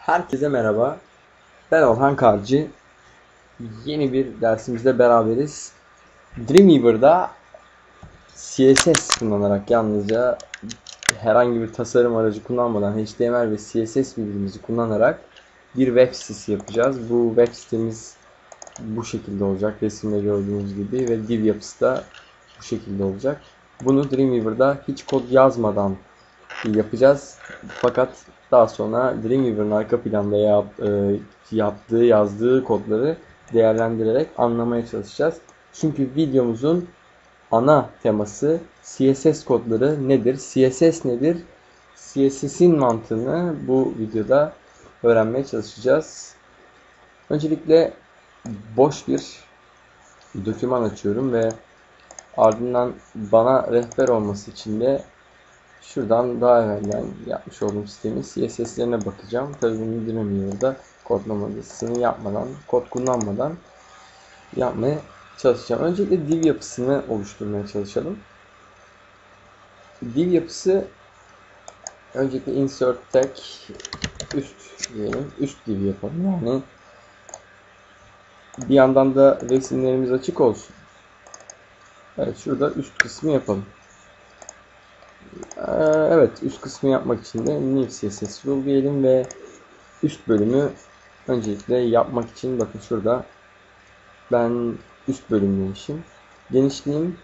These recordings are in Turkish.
Herkese merhaba. Ben Orhan Karcı. Yeni bir dersimizde beraberiz. Dreamweaver'da CSS kullanarak yalnızca herhangi bir tasarım aracı kullanmadan HTML ve CSS bilgimizi kullanarak bir web sitesi yapacağız. Bu web sitemiz bu şekilde olacak. Resimde gördüğünüz gibi ve div yapısı da bu şekilde olacak. Bunu Dreamweaver'da hiç kod yazmadan yapacağız. Fakat daha sonra Dreamweaver'ın arka planda yazdığı kodları değerlendirerek anlamaya çalışacağız. Çünkü videomuzun ana teması CSS kodları nedir? CSS nedir? CSS'in mantığını bu videoda öğrenmeye çalışacağız. Öncelikle boş bir doküman açıyorum ve ardından bana rehber olması için de şuradan daha evvelden yapmış olduğum sistemin CSS'lerine bakacağım. Tabii bunu Dreamweaver'da kodlamasını yapmadan, kod kullanmadan yapmaya çalışacağım. Öncelikle div yapısını oluşturmaya çalışalım. Div yapısı öncelikle insert tag üst diyelim. Üst div yapalım. Yani bir yandan da resimlerimiz açık olsun. Evet, şurada üst kısmı yapalım. Evet, üst kısmı yapmak için de new CSS rule diyelim ve üst bölümü öncelikle yapmak için bakın şurada ben üst bölüm demişim. Genişliğim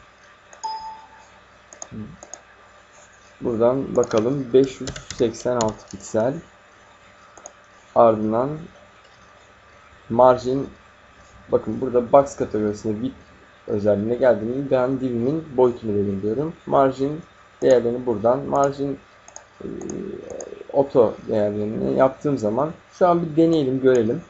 buradan bakalım 586 piksel. Ardından margin bakın burada box kategorisine width özelliğine geldiğinde ben divimin boyutunu belirliyorum. Margin değerlerini buradan margin auto değerlerini yaptığım zaman şu an bir deneyelim görelim.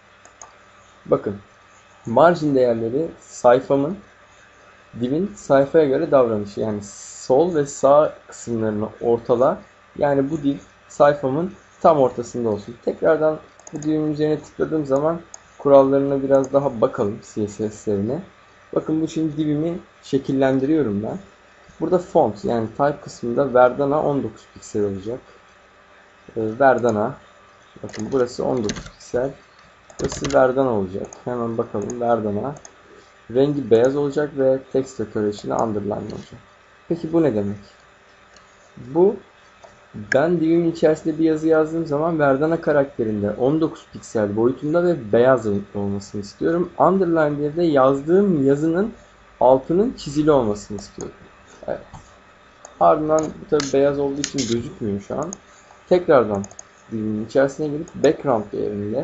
Bakın margin değerleri sayfamın divin sayfaya göre davranışı, yani sol ve sağ kısımlarını ortala, yani bu div sayfamın tam ortasında olsun. Tekrardan bu divin üzerine tıkladığım zaman kurallarına biraz daha bakalım, CSS'lerine. Bakın bu şimdi divimi şekillendiriyorum ben. Burada font yani type kısmında Verdana 19 piksel olacak. Verdana bakın burası 19 piksel. Burası Verdana olacak. Hemen bakalım Verdana. Rengi beyaz olacak ve text decoration'ı underline olacak. Peki bu ne demek? Bu ben divimin içerisinde bir yazı yazdığım zaman Verdana karakterinde 19 piksel boyutunda ve beyaz renkli olmasını istiyorum. Underline de yazdığım yazının altının çizili olmasını istiyorum. Evet. Ardından tabi beyaz olduğu için gözükmüyor şu an. Tekrardan divimin içerisine girip background değerinde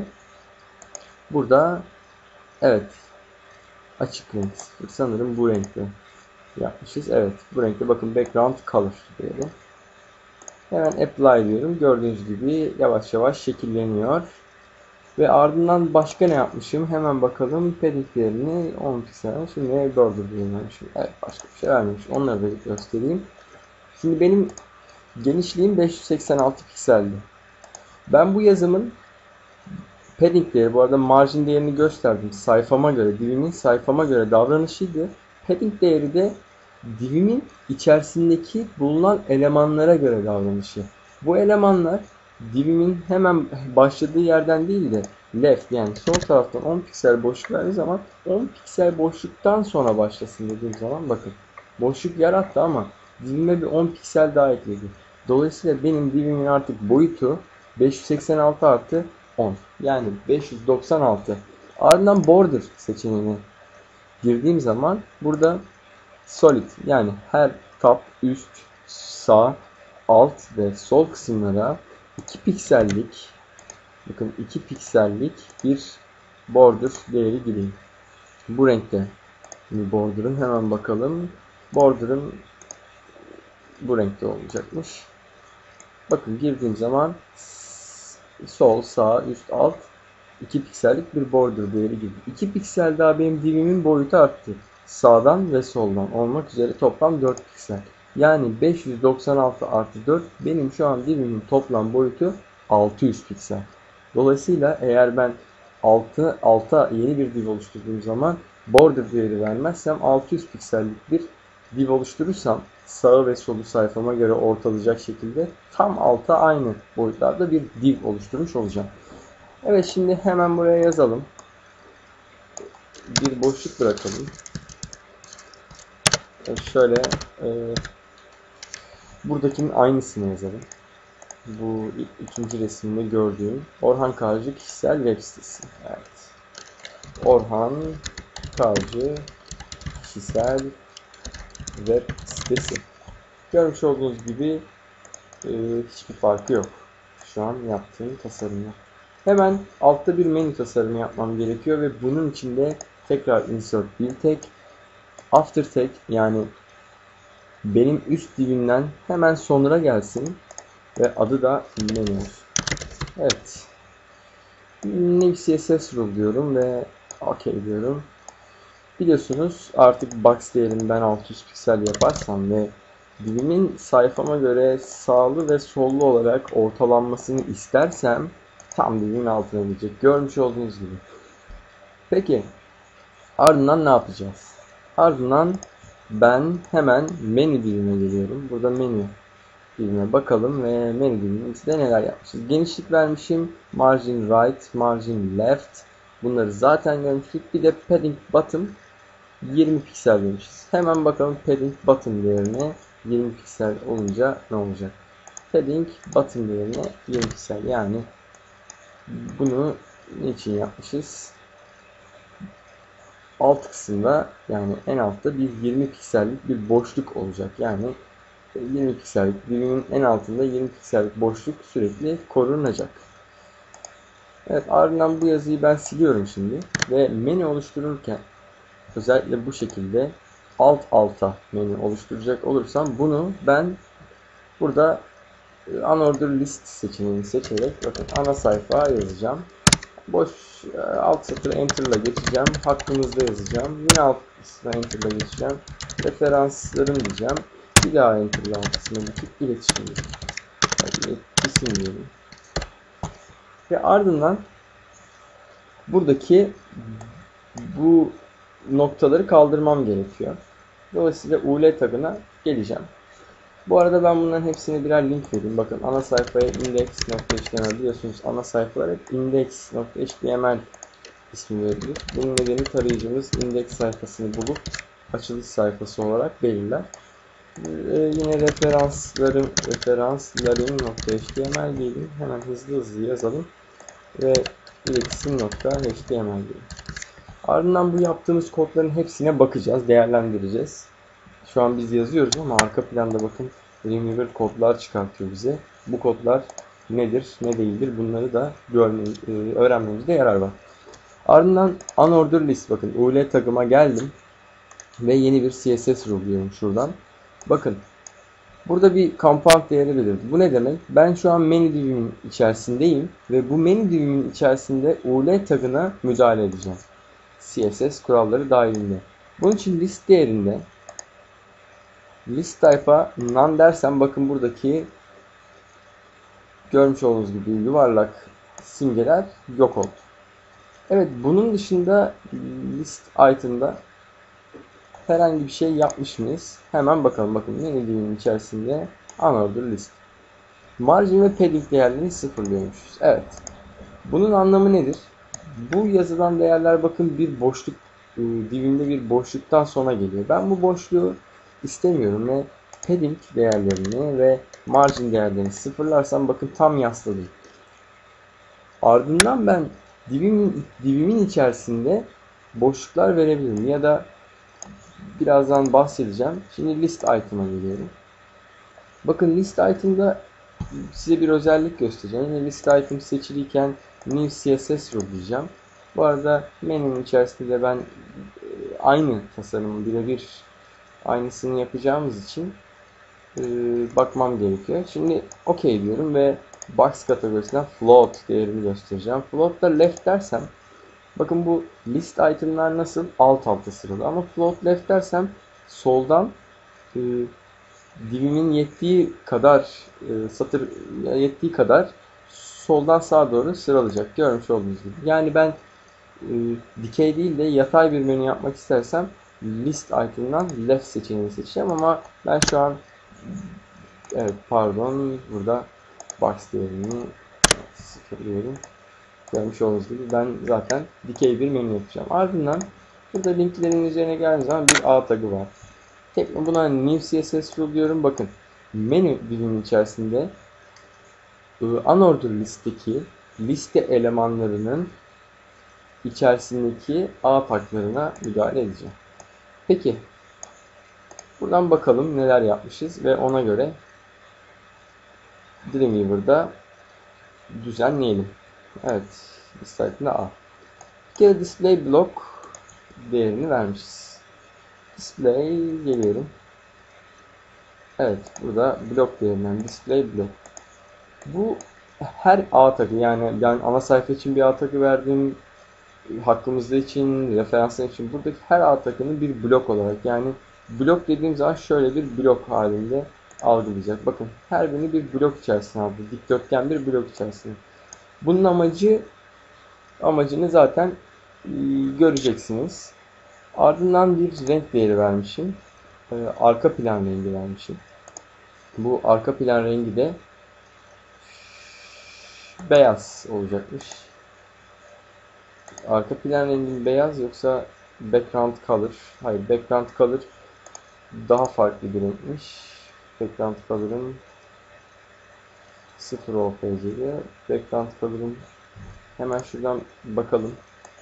burada evet açık renk. Sanırım bu renkte yapmışız. Evet, bu renkte bakın background color diyelim. Hemen apply diyorum. Gördüğünüz gibi yavaş yavaş şekilleniyor. Ve ardından başka ne yapmışım? Hemen bakalım. Padding değerini 10 piksel. Şimdi border diyelim. Evet, başka bir şey vermemiş. Onları da göstereyim. Şimdi benim genişliğim 586 pikseldi. Ben bu yazımın padding değeri, bu arada margin değerini gösterdim. Sayfama göre, divimin sayfama göre davranışıydı. Padding değeri de divimin içerisindeki bulunan elemanlara göre davranışı. Bu elemanlar divimin hemen başladığı yerden değil de left yani sol taraftan 10 piksel boşluk verdiği zaman 10 piksel boşluktan sonra başlasın dediğim zaman bakın boşluk yarattı ama divime bir 10 piksel daha ekledi. Dolayısıyla benim divimin artık boyutu 586 artı 10 yani 596. Ardından border seçeneğine girdiğim zaman burada solid yani her tab, üst, sağ, alt ve sol kısımlara 2 piksellik bakın 2 piksellik bir border değeri gireyim. Bu renkte. Şimdi border'ın hemen bakalım. Border'ın bu renkte olacakmış. Bakın girdiğim zaman sol, sağ, üst, alt 2 piksellik bir border değeri girdi. 2 piksel daha benim divimin boyutu arttı. Sağdan ve soldan olmak üzere toplam 4 piksel. Yani 596 artı 4 benim şu an divimin toplam boyutu 600 piksel. Dolayısıyla eğer ben alta yeni bir div oluşturduğum zaman border değeri vermezsem 600 piksellik bir div oluşturursam sağı ve solu sayfama göre ortalayacak şekilde tam alta aynı boyutlarda bir div oluşturmuş olacağım. Evet, şimdi hemen buraya yazalım. Bir boşluk bırakalım. Şöyle buradakinin aynısını yazalım. Bu ikinci resimde gördüğüm Orhan Karcı kişisel web sitesi. Evet. Orhan Karcı kişisel web sitesi. Görmüş olduğunuz gibi hiçbir farkı yok şu an yaptığım tasarımla. Hemen altta bir menü tasarımı yapmam gerekiyor ve bunun için de tekrar insert bir tag, after tag, yani benim üst divimden hemen sonra gelsin ve adı da menü olsun. Evet. New CSS rule diyorum ve OK diyorum. Biliyorsunuz artık box değerini ben 600 piksel yaparsam ve divimin sayfama göre sağlı ve sollu olarak ortalanmasını istersem tam divimin altına gelecek. Görmüş olduğunuz gibi. Peki ardından ne yapacağız? Ardından ben hemen menü divime geliyorum. Burada menü divime bakalım ve menü divimimizde neler yapmışız. Genişlik vermişim. Margin right, margin left. Bunları zaten görmüştük. Bir de padding bottom 20 piksel demişiz. Hemen bakalım padding bottom değerine 20 piksel olunca ne olacak? Padding bottom değerine 20 piksel, yani bunu niçin yapmışız? Alt kısımda, yani en altta bir 20 piksellik bir boşluk olacak. Yani 20 piksellik divimin en altında 20 piksellik boşluk sürekli korunacak. Evet, ardından bu yazıyı ben siliyorum şimdi ve menü oluştururken özellikle bu şekilde alt alta menü oluşturacak olursam bunu ben burada unordered list seçeneğini seçerek bakın ana sayfa yazacağım. Boş alt satırı enter ile geçeceğim. Hakkımızda yazacağım. Yine alt kısmına enter ile geçeceğim. Referanslarım diyeceğim. Bir daha enter ile alt kısmına geçip iletişim diyeceğim. Yani isim diyelim. Ve ardından buradaki bu noktaları kaldırmam gerekiyor. Dolayısıyla UL tagına geleceğim. Bu arada ben bunların hepsine birer link vereyim. Bakın ana sayfaya index.html, biliyorsunuz ana sayfalar hep index.html ismi verilir. Bunun nedeni tarayıcımız index sayfasını bulup açılış sayfası olarak belirler. Yine referanslarım.html diyelim. Hemen hızlı yazalım. Ve iletişim.html diyelim. Ardından bu yaptığımız kodların hepsine bakacağız, değerlendireceğiz. Şu an biz yazıyoruz ama arka planda bakın Remover kodlar çıkartıyor bize. Bu kodlar nedir, ne değildir, bunları da öğrenmemizde yarar var. Ardından unordered list, bakın UL tagıma geldim ve yeni bir CSS rule diyorum şuradan. Bakın burada bir compound değeri belirdi. Bu ne demek? Ben şu an menü divimin içerisindeyim ve bu menü divimin içerisinde UL tagına müdahale edeceğim. CSS kuralları dahilinde. Bunun için list değerinde list type'a none dersem bakın buradaki görmüş olduğunuz gibi yuvarlak simgeler yok oldu. Evet, bunun dışında list item'da herhangi bir şey yapmış mıyız? Hemen bakalım. Bakın menü divimin içerisinde unordered list. Margin ve padding değerlerini sıfırlıyormuşuz. Evet. Bunun anlamı nedir? Bu yazılan değerler bakın bir boşluk divimde bir boşluktan sonra geliyor. Ben bu boşluğu istemiyorum ve padding değerlerini ve margin değerlerini sıfırlarsam bakın tam yasladım. Ardından ben divimin içerisinde boşluklar verebilirim ya da birazdan bahsedeceğim. Şimdi list item'a geliyorum. Bakın list item'da size bir özellik göstereceğim. Yine list item seçiliyken new CSS rule diyeceğim. Bu arada menünün içerisinde ben aynı tasarımı birebir aynısını yapacağımız için bakmam gerekiyor. Şimdi OK diyorum ve box kategorisinden float değerini göstereceğim. Float'ta left dersem bakın bu list item'lar nasıl alt alta sıralı, ama float left dersem soldan divimin yettiği kadar satır yettiği kadar soldan sağa doğru sıralayacak. Görmüş olduğunuz gibi. Yani ben dikey değil de yatay bir menü yapmak istersem list item'dan left seçeneğini seçeceğim ama ben şu an evet pardon burada box değerini sıfırlıyorum. Görmüş olduğunuz gibi ben zaten dikey bir menü yapacağım. Ardından burada linklerin üzerine geldiğiniz zaman bir A tagı var. Buna new CSS rule diyorum. Bakın menü dilinin içerisinde unordered listedeki liste elemanlarının içerisindeki A taglarına müdahale edeceğim. Peki buradan bakalım neler yapmışız ve ona göre Dreamweaver'da düzenleyelim. Evet, liste item'da A. Bir kere display block değerini vermişiz. Display geliyorum. Evet, burada block değerinden display block. Bu her A tagı, yani ben ana sayfa için bir A tagı verdim. Hakkımızda için, referanslar için buradaki her A tagını bir blok olarak, yani blok dediğim zaman şöyle bir blok halinde algılayacak. Bakın her birini bir blok içerisine aldı. Dikdörtgen bir blok içerisine. Bunun amacını zaten göreceksiniz. Ardından bir renk değeri vermişim. Arka plan rengi vermişim. Bu arka plan rengi de beyaz olacakmış. Arka plan rengin beyaz yoksa background color? Hayır, background color daha farklı bir renkmiş. Background color'ın 0 OPC'de. Background color'ın hemen şuradan bakalım.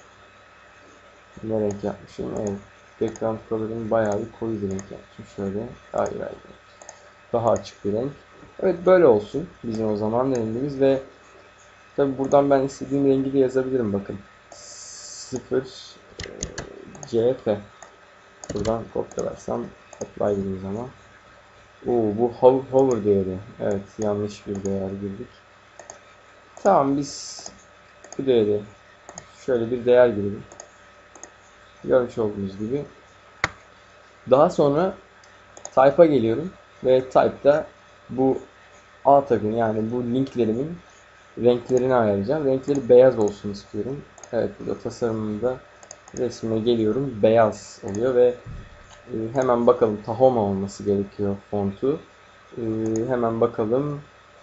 Ne renk yapmışım? Evet. Background color'ın bayağı bir koyu bir renk yapmışım. Şöyle. Hayır. Daha açık bir renk. Evet, böyle olsun. Bizim o zaman rengimiz ve tabi buradan ben istediğim rengi de yazabilirim. Bakın. 0 CF. Buradan kopyalarsam apply dediğim zaman. Bu hover değeri. Evet, yanlış bir değer girdik. Tamam, biz bu değeri şöyle bir değer girelim. Görmüş olduğunuz gibi. Daha sonra type'a geliyorum ve type'da bu A tagın, yani bu linklerimin renklerini ayarlayacağım. Renkleri beyaz olsun istiyorum. Evet, burada tasarımında resmine geliyorum. Beyaz oluyor ve hemen bakalım, Tahoma olması gerekiyor fontu. Hemen bakalım.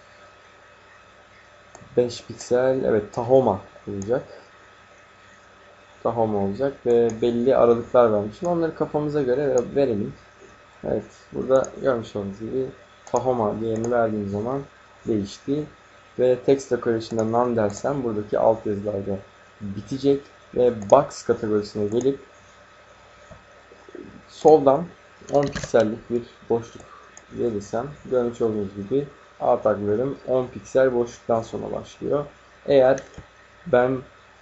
5 piksel, evet, Tahoma olacak. Tahoma olacak ve belli aralıklar vermişim. Onları kafamıza göre verelim. Evet, burada görmüş olduğunuz gibi Tahoma değerini verdiğim zaman değişti. Ve text decoration'da none dersem buradaki alt yazılarda bitecek ve box kategorisine gelip soldan 10 piksellik bir boşluk verirsem görmüş olduğunuz gibi A taglarım 10 piksel boşluktan sonra başlıyor. Eğer ben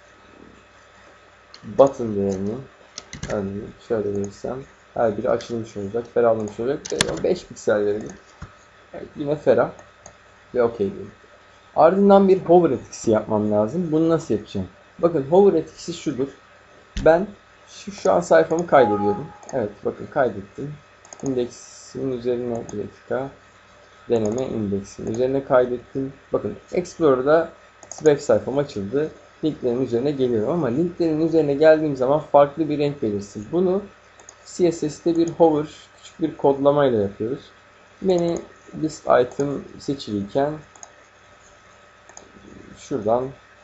button değerini şöyle verirsem her biri açılmış olacak, ferahlamış olacak. 5 piksel verelim. Evet, yine ferah ve OK diyelim. Ardından bir hover etkisi yapmam lazım. Bunu nasıl yapacağım? Bakın, hover etkisi şudur. Ben şu an sayfamı kaydediyorum. Evet, bakın kaydettim. İndeksimin üzerine bir dakika. Deneme indeksin üzerine kaydettim. Bakın Explorer'da web sayfam açıldı. Linklerin üzerine geliyorum ama linklerin üzerine geldiğim zaman farklı bir renk belirsin. Bunu CSS'te bir hover, küçük bir kodlama ile yapıyoruz. Menü list item seçiliyken şuradan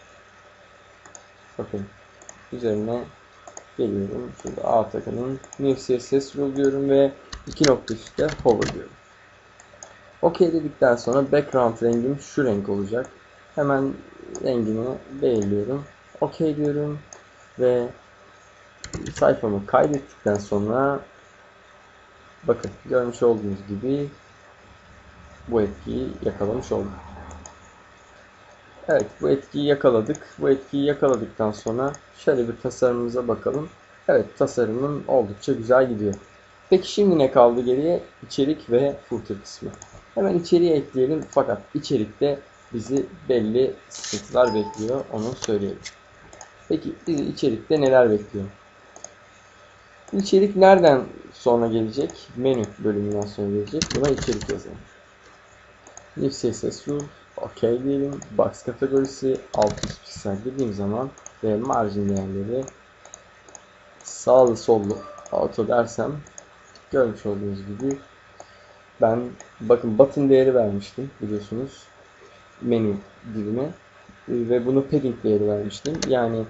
bakın üzerine geliyorum. Şurada A tagının new CSS rule diyorum ve 2.3'te hover diyorum. OK dedikten sonra background rengim şu renk olacak. Hemen rengini belirliyorum. OK diyorum ve sayfamı kaydettikten sonra bakın görmüş olduğunuz gibi bu etkiyi yakalamış olduk. Evet, bu etkiyi yakaladık. Bu etkiyi yakaladıktan sonra şöyle bir tasarımımıza bakalım. Evet, tasarımın oldukça güzel gidiyor. Peki şimdi ne kaldı geriye? İçerik ve footer kısmı. Hemen içeriğe ekleyelim, fakat içerikte bizi belli sıkıntılar bekliyor, onu söyleyelim. Peki bizi içerikte neler bekliyor? İçerik nereden sonra gelecek? Menü bölümünden sonra gelecek. Buna içerik yazalım. New CSS rule, OK diyelim. Box kategorisi 600 piksel dediğim zaman ve margin değerleri sağlı sollu auto dersem görmüş olduğunuz gibi ben bakın button değeri vermiştim biliyorsunuz menü dilime ve bunu padding değeri vermiştim. Yani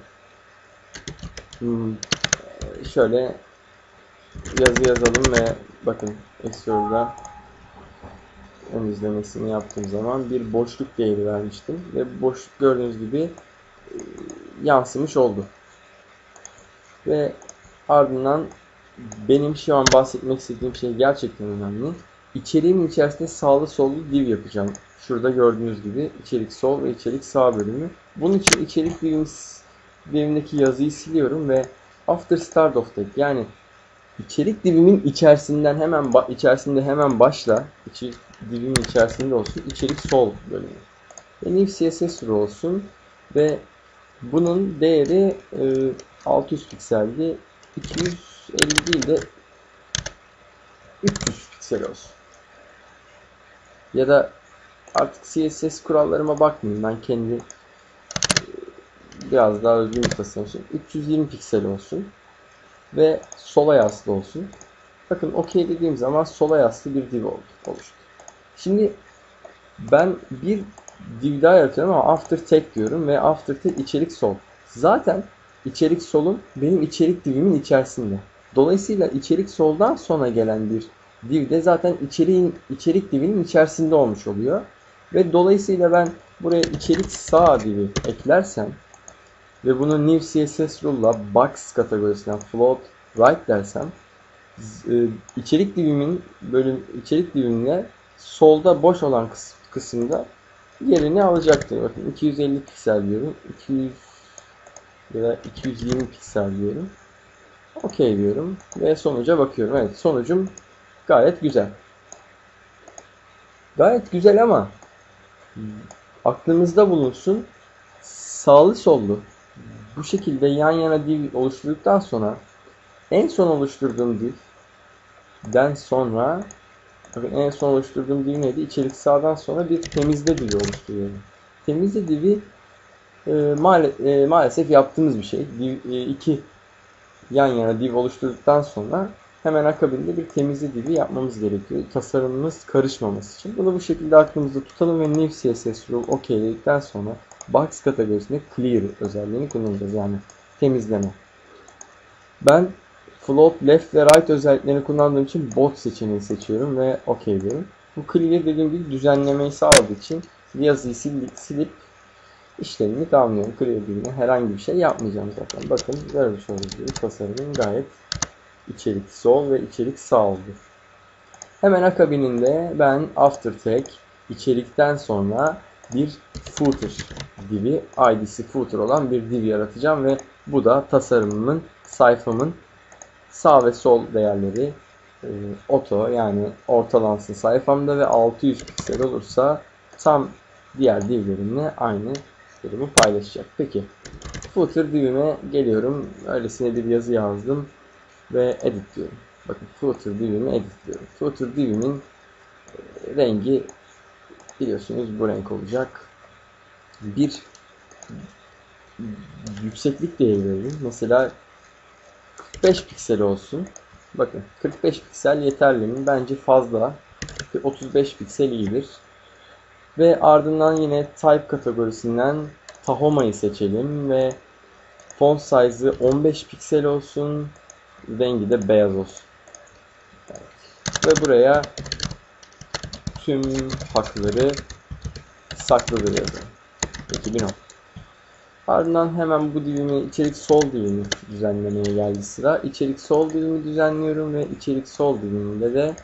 şöyle yazı yazalım ve bakın Excel'da ön izlemesini yaptığım zaman bir boşluk değeri vermiştim ve boşluk gördüğünüz gibi yansımış oldu. Ve ardından benim şu an bahsetmek istediğim şey gerçekten önemli. İçeriğimin içerisinde sağlı sollu div yapacağım. Şurada gördüğünüz gibi içerik sol ve içerik sağ bölümü. Bunun için içerik divimdeki yazıyı siliyorum ve after start of tag yani içerik divimin içerisinde hemen başla. Divimin içerisinde olsun. İçerik sol bölümü. Ve new CSS olsun ve bunun değeri 600 pikseldi. 250 değil de 300 piksel olsun. Ya da artık CSS kurallarıma bakmayayım. Ben kendi biraz daha özgün bir tasarım için 320 piksel olsun. Ve sola yaslı olsun. Bakın OK dediğim zaman sola yaslı bir div oluştu. Şimdi ben bir div daha yaratıyorum ama after tag diyorum ve after tag içerik sol. Zaten içerik solun benim içerik divimin içerisinde. Dolayısıyla içerik soldan sonra gelen bir div de zaten içerik divinin içerisinde olmuş oluyor. Ve dolayısıyla ben buraya içerik sağ divi eklersem ve bunu new CSS rule'la box kategorisinden float right dersem içerik divimine solda boş olan kısımda yerini alacaktır. Bakın 250 piksel diyorum. 200 ya da 220 piksel diyorum. OK diyorum ve sonuca bakıyorum. Evet, sonucum gayet güzel. Gayet güzel ama aklınızda bulunsun, sağlı sollu bu şekilde yan yana div oluşturduktan sonra en son oluşturduğum divden sonra bakın en son oluşturduğum div neydi? İçerik sağdan sonra bir temizle divi oluşturuyorum. Temizle divi maalesef yaptığımız bir şey. İki yan yana div oluşturduktan sonra hemen akabinde bir temizle divi yapmamız gerekiyor. Tasarımımız karışmaması için. Bunu bu şekilde aklımızda tutalım ve new CSS rule OK dedikten sonra box kategorisinde clear özelliğini kullanacağız. Yani temizleme. Ben float left ve right özelliklerini kullandığım için both seçeneği seçiyorum ve OK diyorum. Bu clear dediğim gibi düzenlemeyi sağladığı için yazıyı silip işlemini tamamlıyorum. Clear gibi herhangi bir şey yapmayacağım zaten. Bakın görmüş olduğunuz gibi tasarımın gayet içerik sol ve içerik sağ oldu. Hemen akabininde ben after tag içerikten sonra bir footer divi, id'si footer olan bir div yaratacağım ve bu da tasarımımın, sayfamın sağ ve sol değerleri auto yani ortalansın sayfamda ve 600 piksel olursa tam diğer divlerimle aynı durumu paylaşacak. Peki footer divime geliyorum. Öylesine bir yazı yazdım ve edit diyorum. Bakın footer divimi edit diyorum. Footer divimin rengi biliyorsunuz bu renk olacak. Bir yükseklik değeri verelim. Mesela 45 piksel olsun. Bakın 45 piksel yeterli mi? Bence fazla. 35 piksel iyidir. Ve ardından yine type kategorisinden Tahoma'yı seçelim ve font size'ı 15 piksel olsun. Rengi de beyaz olsun. Evet. Ve buraya tüm hakları saklıdır yazalım. Peki bir not. Ardından hemen bu divimi içerik sol divimi düzenlemeye geldi sıra. İçerik sol divimi düzenliyorum ve içerik sol diviminde de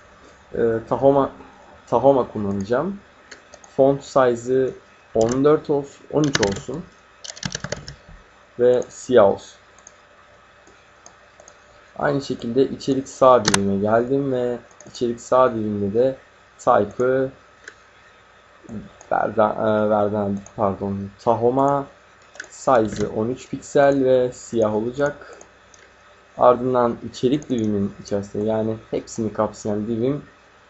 Tahoma kullanacağım. Font size'ı 14 olsun, 13 olsun ve siyah olsun. Aynı şekilde içerik sağ divime geldim ve içerik sağ dilimde de type'ı Tahoma size'ı 13 piksel ve siyah olacak. Ardından içerik divimin içerisinde yani hepsini kapsayan divim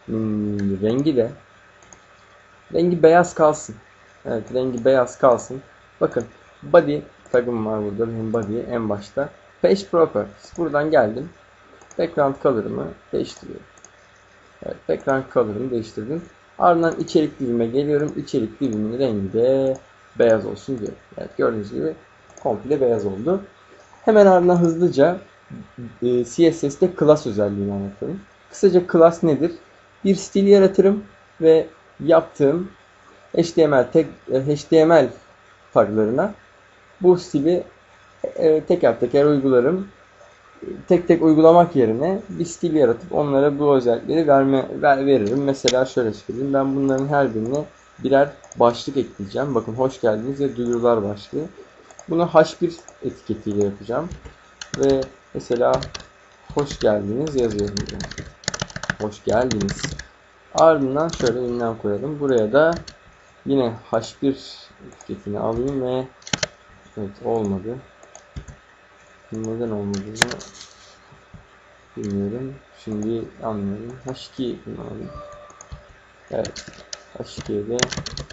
rengi beyaz kalsın. Evet, rengi beyaz kalsın. Bakın body tagım var burada. Benim body en başta. Page properties. Buradan geldim. Background color'ımı değiştiriyorum. Evet, background color'ımı değiştirdim. Ardından içerik dilimime geliyorum. İçerik dilimin rengi de beyaz olsun diyorum. Evet, gördüğünüz gibi komple beyaz oldu. Hemen ardından hızlıca CSS'te class özelliğini anlatalım. Kısaca class nedir? Bir stil yaratırım ve yaptığım HTML taglarına bu stili teker teker uygularım. Tek tek uygulamak yerine bir stil yaratıp onlara bu özellikleri veririm. Mesela şöyle söyleyeyim. Ben bunların her birine birer başlık ekleyeceğim. Bakın hoş geldiniz ve duyurular başlığı. Bunu H1 etiketiyle yapacağım. Ve mesela hoş geldiniz yazıyorum. Hoş geldiniz. Ardından şöyle ünlem koyalım. Buraya da yine H1 etiketini alayım ve evet, olmadı. Neden olmadığını bilmiyorum. Şimdi anlıyorum. H2 alayım. Evet. H2'ye de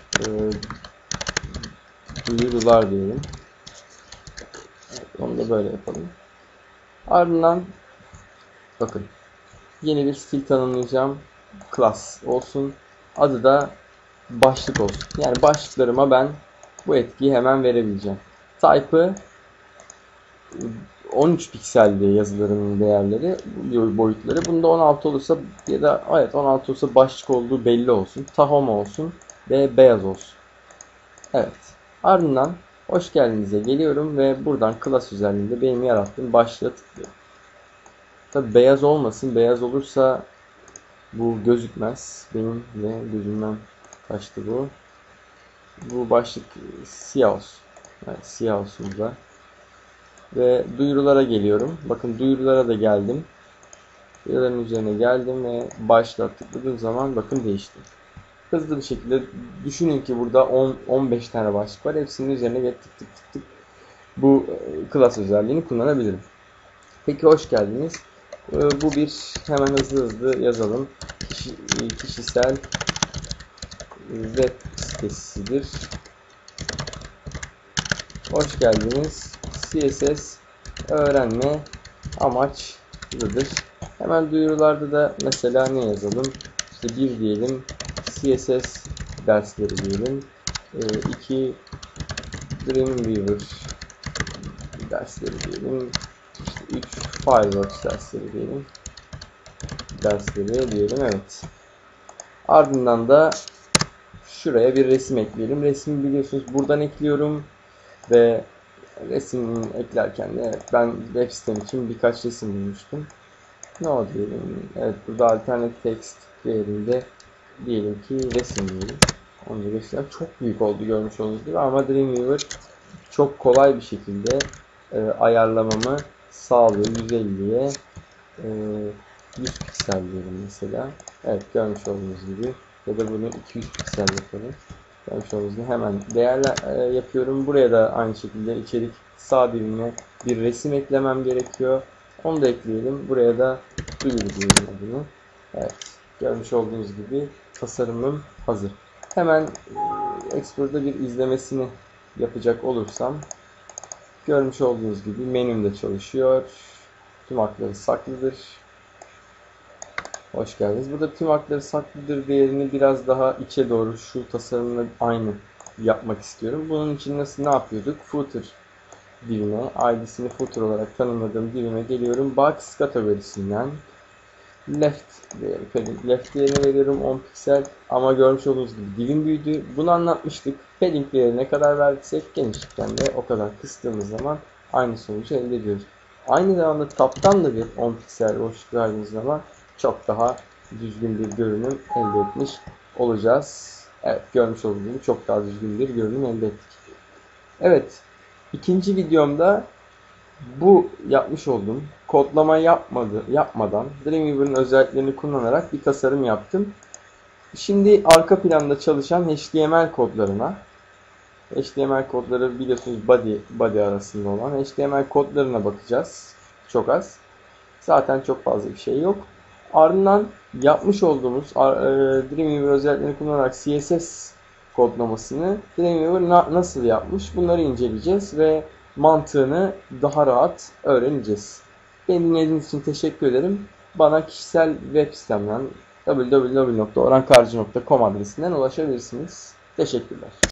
duyurular diyelim. Evet, onu da böyle yapalım. Ardından bakın yeni bir stil tanımlayacağım. Class olsun. Adı da başlık olsun. Yani başlıklarıma ben bu etkiyi hemen verebileceğim. Type'ı 13 pikseldi yazılarının değerleri, boyutları. Bunda 16 olursa ya da evet 16 olursa başlık olduğu belli olsun. Tahoma olsun ve beyaz olsun. Evet. Ardından hoş geldinize geliyorum ve buradan class üzerinde benim yarattığım başlığa tıklıyorum. Tabi beyaz olmasın. Beyaz olursa bu gözükmez. Benim de gözümden kaçtı bu. Bu başlık siyah olsun. Evet, siyah olsun burada. Ve duyurulara geliyorum. Bakın duyurulara da geldim. Duyuruların üzerine geldim ve başlığa tıkladığım zaman bakın değişti. Hızlı bir şekilde düşünün ki burada 10-15 tane başlık var. Hepsinin üzerine tık tık tık tık bu class özelliğini kullanabilirim. Peki hoş geldiniz. Bu bir hemen hızlı yazalım. Kişisel web sitesidir. Hoş geldiniz. CSS öğrenme amaçlıdır. Hemen duyurularda da mesela ne yazalım? İşte 1 diyelim. CSS dersleri diyelim. 2 Dreamweaver dersleri diyelim. İşte 3 Fireworks dersleri diyelim. Evet. Ardından da şuraya bir resim ekleyelim. Resmi biliyorsunuz buradan ekliyorum ve resim eklerken de evet, ben web sitem için birkaç resim bulmuştum. Ne o diyelim? Evet, burada alternatif text değerinde diyelim ki resim diyelim. Onu da göstereyim. Çok büyük oldu görmüş olduğunuz gibi ama Dreamweaver çok kolay bir şekilde ayarlamamı sağlıyor. 150'ye 100 piksel diyelim mesela. Evet, görmüş olduğunuz gibi. Ya da bunu 200 piksel yapalım. Görmüş olduğunuz gibi hemen değerler yapıyorum. Buraya da aynı şekilde içerik sağ dilimine bir resim eklemem gerekiyor. Onu da ekleyelim. Buraya da duyuru diyelim adını. Evet, görmüş olduğunuz gibi tasarımım hazır. Hemen Explorer'da bir izlemesini yapacak olursam görmüş olduğunuz gibi menümde çalışıyor. Tüm hakları saklıdır. Hoş geldiniz. Burada tüm hakları saklıdır değerini biraz daha içe doğru şu tasarımla aynı yapmak istiyorum. Bunun için ne yapıyorduk? Footer dilime, ID'sini footer olarak tanımladığım dilime geliyorum. Box kategorisinden left değerini veriyorum 10 piksel ama görmüş olduğunuz gibi dilim büyüdü. Bunu anlatmıştık. Padding değerine kadar verdiysek genişlikten de o kadar kıstığımız zaman aynı sonucu elde ediyoruz. Aynı zamanda taptan da bir 10 piksel boşluk verdiğimiz zaman çok daha düzgün bir görünüm elde etmiş olacağız. Evet, görmüş olduğunuz gibi çok daha düzgün bir görünüm elde ettik. Evet, ikinci videomda bu yapmış olduğum kodlama yapmadan Dreamweaver'ın özelliklerini kullanarak bir tasarım yaptım. Şimdi arka planda çalışan HTML kodlarına, HTML kodları biliyorsunuz body arasında olan HTML kodlarına bakacağız. Çok az. Zaten çok fazla bir şey yok. Ardından yapmış olduğumuz Dreamweaver özelliklerini kullanarak CSS kodlamasını Dreamweaver nasıl yapmış bunları inceleyeceğiz ve mantığını daha rahat öğreneceğiz. Beni dinlediğiniz için teşekkür ederim. Bana kişisel web sitemden www.orhankarcı.com adresinden ulaşabilirsiniz. Teşekkürler.